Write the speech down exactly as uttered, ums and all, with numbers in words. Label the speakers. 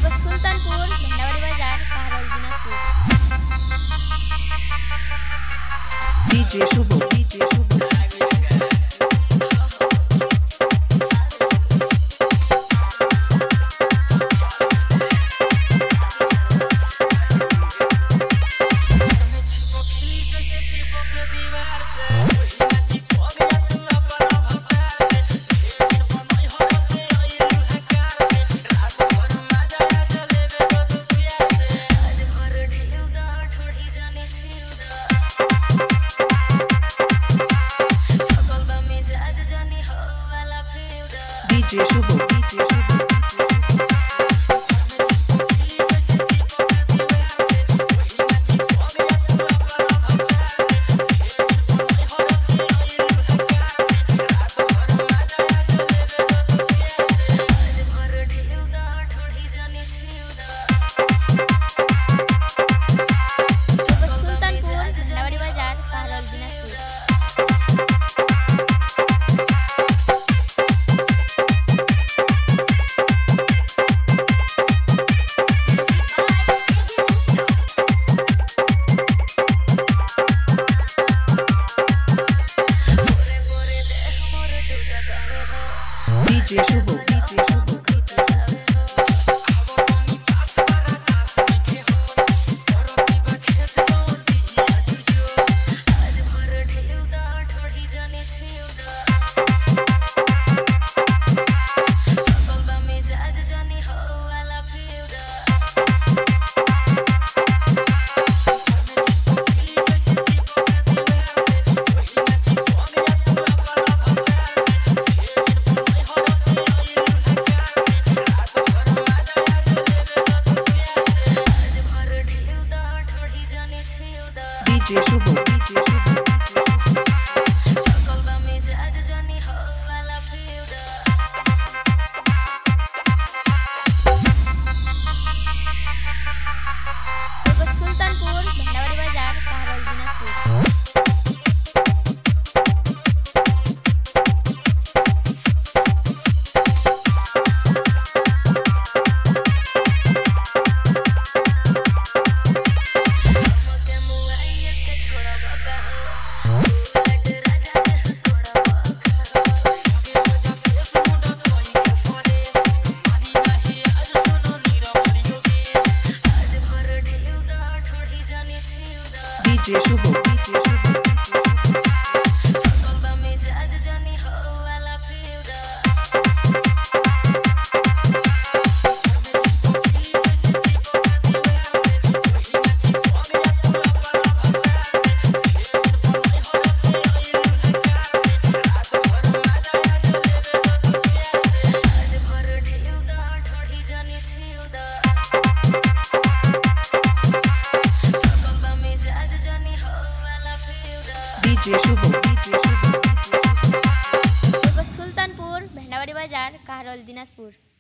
Speaker 1: सुल्तानपुर भेंडावरी बाजार Kaharal Dinajpur.
Speaker 2: DJ Shubh DJ Shubh DJ Shubh DJ Shubh
Speaker 1: Sultanpur Bhendawari बाजार Kaharal Dinajpur.
Speaker 2: DJ Shubh DJ Shubh DJ Shubh DJ Shubh
Speaker 1: Sultanpur Bhendawari बाजार Kaharal Dinajpur.
Speaker 2: DJ Shubh DJ Shubh DJ Shubh DJ Shubh
Speaker 1: Sultanpur Bhendawari बाजार काहरल दिनाजपुर।